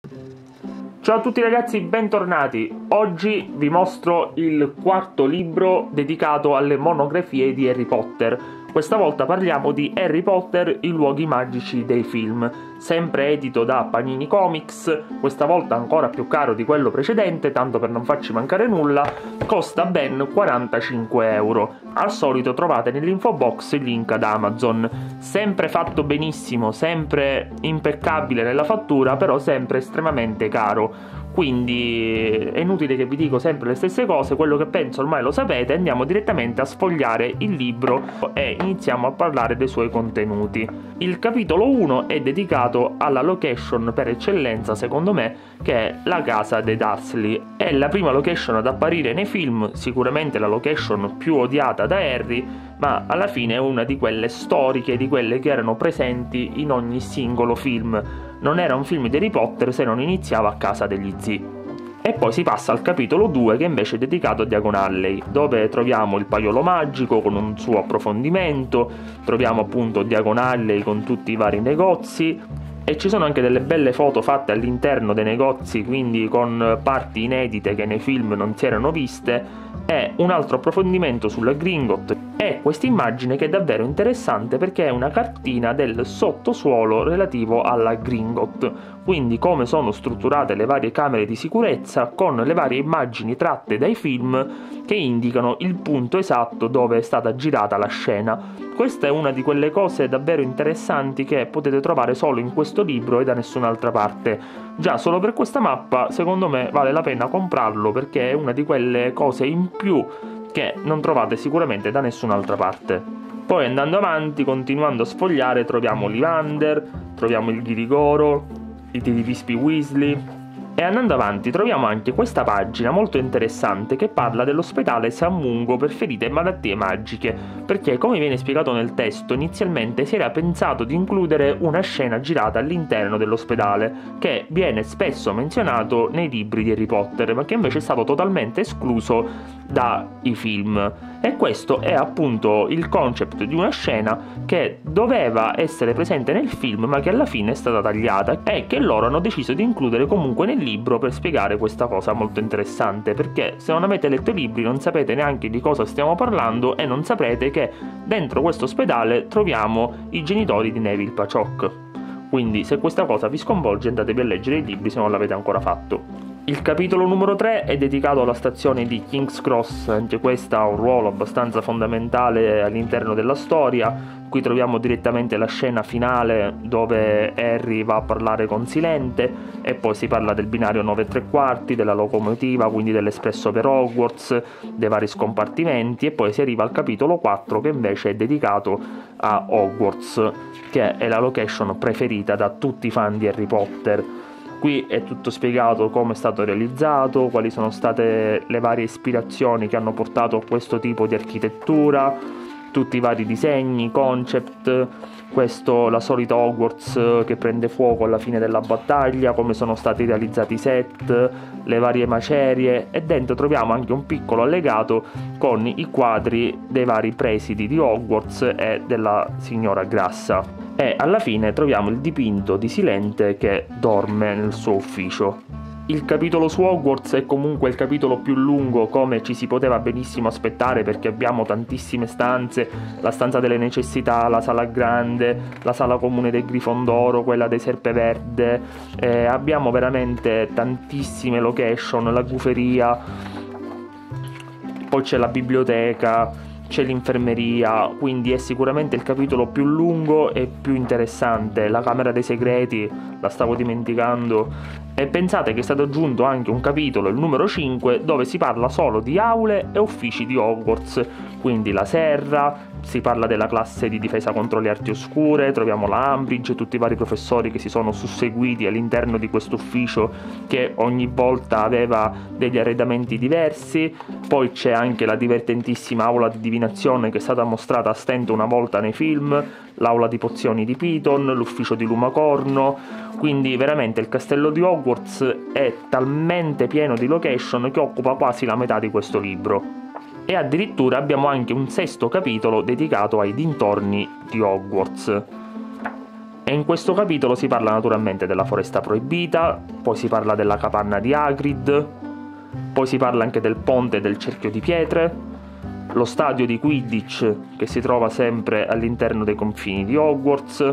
Ciao a tutti ragazzi, bentornati. Oggi vi mostro il quarto libro dedicato alle monografie di Harry Potter. Questa volta parliamo di Harry Potter, i luoghi magici dei film, sempre edito da Panini Comics, questa volta ancora più caro di quello precedente, tanto per non farci mancare nulla, costa ben 45 euro. Al solito trovate nell'info box il link ad Amazon, sempre fatto benissimo, sempre impeccabile nella fattura, però sempre estremamente caro. Quindi è inutile che vi dico sempre le stesse cose, quello che penso ormai lo sapete. Andiamo direttamente a sfogliare il libro e iniziamo a parlare dei suoi contenuti. Il capitolo 1 è dedicato alla location per eccellenza, secondo me, che è la casa dei Dursley. È la prima location ad apparire nei film, sicuramente la location più odiata da Harry, ma alla fine è una di quelle storiche, di quelle che erano presenti in ogni singolo film. Non era un film di Harry Potter se non iniziava a casa degli zii. E poi si passa al capitolo 2, che invece è dedicato a Diagon Alley, dove troviamo il paiolo magico con un suo approfondimento, troviamo appunto Diagon Alley con tutti i vari negozi, e ci sono anche delle belle foto fatte all'interno dei negozi, quindi con parti inedite che nei film non si erano viste, e un altro approfondimento sulla Gringotts. E questa immagine che è davvero interessante perché è una cartina del sottosuolo relativo alla Gringotts, quindi come sono strutturate le varie camere di sicurezza con le varie immagini tratte dai film che indicano il punto esatto dove è stata girata la scena. Questa è una di quelle cose davvero interessanti che potete trovare solo in questo libro e da nessun'altra parte. Già solo per questa mappa secondo me vale la pena comprarlo, perché è una di quelle cose in più che non trovate sicuramente da nessun'altra parte. Poi andando avanti, continuando a sfogliare, troviamo Ollivander, troviamo il Ghirigoro, i Tirivispi Weasley. E andando avanti troviamo anche questa pagina molto interessante che parla dell'ospedale San Mungo per ferite e malattie magiche, perché come viene spiegato nel testo inizialmente si era pensato di includere una scena girata all'interno dell'ospedale, che viene spesso menzionato nei libri di Harry Potter, ma che invece è stato totalmente escluso dai film. E questo è appunto il concept di una scena che doveva essere presente nel film ma che alla fine è stata tagliata, e che loro hanno deciso di includere comunque nel libro per spiegare questa cosa molto interessante, perché se non avete letto i libri non sapete neanche di cosa stiamo parlando e non saprete che dentro questo ospedale troviamo i genitori di Neville Paciok. Quindi se questa cosa vi sconvolge andatevi a leggere i libri se non l'avete ancora fatto. Il capitolo numero 3 è dedicato alla stazione di King's Cross, anche questa ha un ruolo abbastanza fondamentale all'interno della storia. Qui troviamo direttamente la scena finale dove Harry va a parlare con Silente, e poi si parla del binario 9 3/4, della locomotiva, quindi dell'espresso per Hogwarts, dei vari scompartimenti, e poi si arriva al capitolo 4 che invece è dedicato a Hogwarts, che è la location preferita da tutti i fan di Harry Potter. Qui è tutto spiegato come è stato realizzato, quali sono state le varie ispirazioni che hanno portato a questo tipo di architettura, tutti i vari disegni, concept, la solita Hogwarts che prende fuoco alla fine della battaglia, come sono stati realizzati i set, le varie macerie, e dentro troviamo anche un piccolo allegato con i quadri dei vari presidi di Hogwarts e della signora Grassa. E alla fine troviamo il dipinto di Silente che dorme nel suo ufficio. Il capitolo su Hogwarts è comunque il capitolo più lungo, come ci si poteva benissimo aspettare, perché abbiamo tantissime stanze, la stanza delle necessità, la sala grande, la sala comune del Grifondoro, quella dei Serpeverde, abbiamo veramente tantissime location, la guferia, poi c'è la biblioteca, c'è l'infermeria, quindi è sicuramente il capitolo più lungo e più interessante. La Camera dei Segreti, la stavo dimenticando. E pensate che è stato aggiunto anche un capitolo, il numero 5, dove si parla solo di aule e uffici di Hogwarts, quindi la serra, si parla della classe di difesa contro le arti oscure, troviamo la Umbridge, tutti i vari professori che si sono susseguiti all'interno di questo ufficio che ogni volta aveva degli arredamenti diversi. Poi c'è anche la divertentissima aula di divinazione che è stata mostrata a stento una volta nei film, l'aula di pozioni di Piton, l'ufficio di Lumacorno. Quindi veramente il castello di Hogwarts è talmente pieno di location che occupa quasi la metà di questo libro. E addirittura abbiamo anche un sesto capitolo dedicato ai dintorni di Hogwarts. E in questo capitolo si parla naturalmente della foresta proibita, poi si parla della capanna di Hagrid, poi si parla anche del ponte del cerchio di pietre, lo stadio di Quidditch che si trova sempre all'interno dei confini di Hogwarts,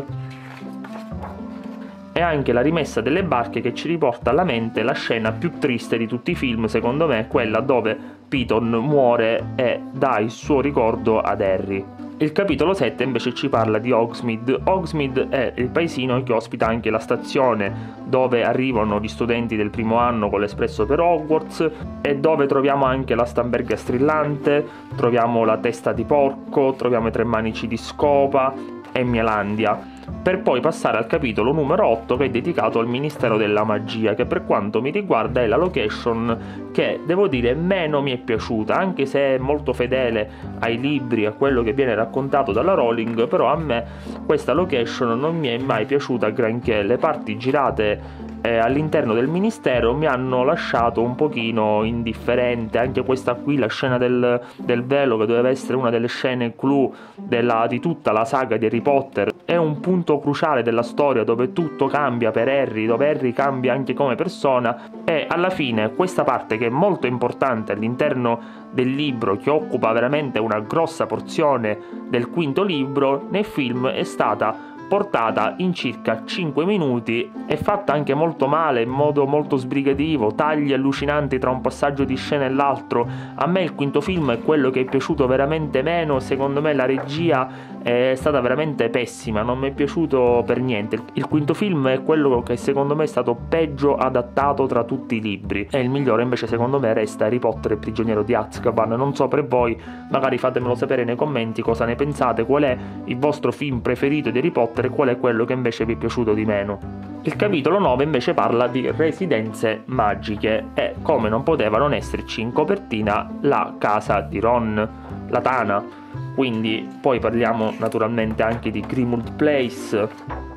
e anche la rimessa delle barche che ci riporta alla mente la scena più triste di tutti i film, secondo me, quella dove Piton muore e dà il suo ricordo ad Harry. Il capitolo 7 invece ci parla di Hogsmeade. Hogsmeade è il paesino che ospita anche la stazione dove arrivano gli studenti del primo anno con l'espresso per Hogwarts, e dove troviamo anche la stamberga strillante, troviamo la testa di porco, troviamo i tre manici di scopa e Mielandia, per poi passare al capitolo numero 8 che è dedicato al Ministero della Magia, che per quanto mi riguarda è la location che devo dire meno mi è piaciuta, anche se è molto fedele ai libri, a quello che viene raccontato dalla Rowling, però a me questa location non mi è mai piaciuta granché. Le parti girate all'interno del ministero mi hanno lasciato un pochino indifferente, anche questa qui, la scena del velo, che doveva essere una delle scene clou di tutta la saga di Harry Potter, è un punto cruciale della storia dove tutto cambia per Harry, dove Harry cambia anche come persona, e alla fine questa parte, che è molto importante all'interno del libro, che occupa veramente una grossa porzione del quinto libro, nel film è stata portata in circa 5 minuti e fatta anche molto male, in modo molto sbrigativo, tagli allucinanti tra un passaggio di scena e l'altro. A me il quinto film è quello che è piaciuto veramente meno, secondo me la regia è stata veramente pessima, non mi è piaciuto per niente. Il quinto film è quello che secondo me è stato peggio adattato tra tutti i libri, e il migliore invece secondo me resta Harry Potter e il prigioniero di Azkaban. Non so per voi, magari fatemelo sapere nei commenti cosa ne pensate, qual è il vostro film preferito di Harry Potter e qual è quello che invece vi è piaciuto di meno. Il capitolo 9 invece parla di residenze magiche, e come non poteva non esserci in copertina la casa di Ron, la Tana. Quindi poi parliamo naturalmente anche di Grimmauld Place,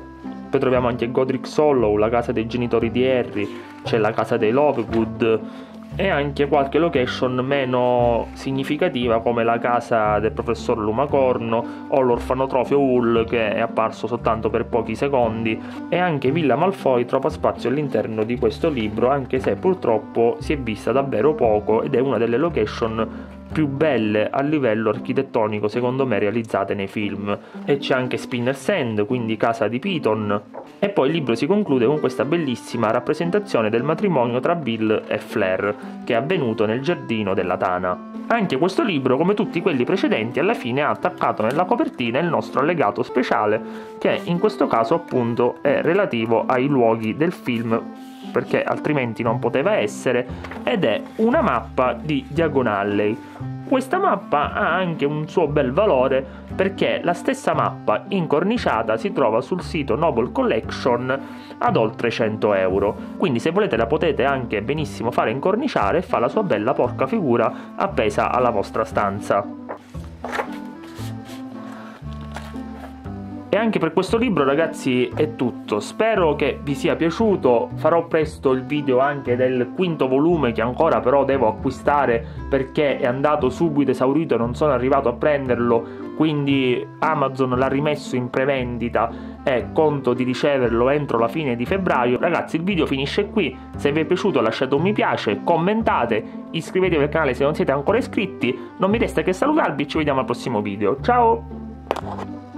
poi troviamo anche Godric Hollow, la casa dei genitori di Harry, c'è la casa dei Lovegood, e anche qualche location meno significativa come la casa del professor Lumacorno o l'orfanotrofio Hull, che è apparso soltanto per pochi secondi, e anche Villa Malfoy trova spazio all'interno di questo libro, anche se purtroppo si è vista davvero poco, ed è una delle location più belle a livello architettonico secondo me realizzate nei film. E c'è anche Spinner's End, quindi casa di Piton, e poi il libro si conclude con questa bellissima rappresentazione del matrimonio tra Bill e Fleur che è avvenuto nel giardino della Tana. Anche questo libro, come tutti quelli precedenti, alla fine ha attaccato nella copertina il nostro allegato speciale, che in questo caso appunto è relativo ai luoghi del film, perché altrimenti non poteva essere, ed è una mappa di Diagon Alley. Questa mappa ha anche un suo bel valore, perché la stessa mappa incorniciata si trova sul sito Noble Collection ad oltre 100 euro, quindi se volete la potete anche benissimo fare incorniciare e fa la sua bella porca figura appesa alla vostra stanza. E anche per questo libro, ragazzi, è tutto. Spero che vi sia piaciuto. Farò presto il video anche del quinto volume, che ancora però devo acquistare perché è andato subito esaurito e non sono arrivato a prenderlo, quindi Amazon l'ha rimesso in prevendita e conto di riceverlo entro la fine di febbraio. Ragazzi, il video finisce qui. Se vi è piaciuto lasciate un mi piace, commentate, iscrivetevi al canale se non siete ancora iscritti. Non mi resta che salutarvi, ci vediamo al prossimo video. Ciao!